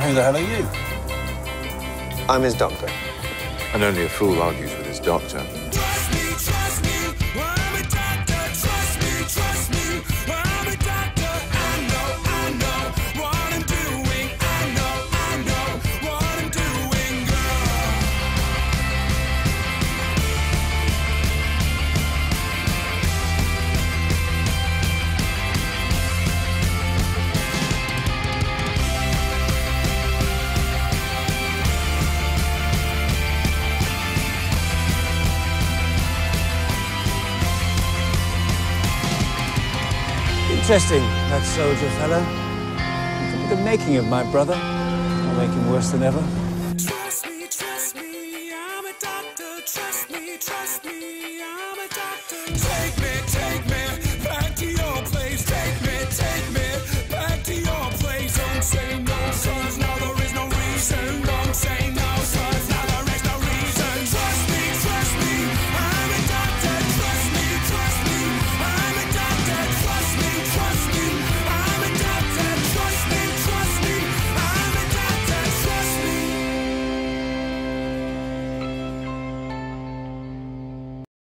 Who the hell are you? I'm his doctor. And only a fool argues with his doctor. Trust me, I'm a doctor. Trust me, I'm a doctor. I know what I'm doing. I know what I'm doing, girl. Interesting, that soldier fellow. It could be the making of my brother. I'll make him worse than ever.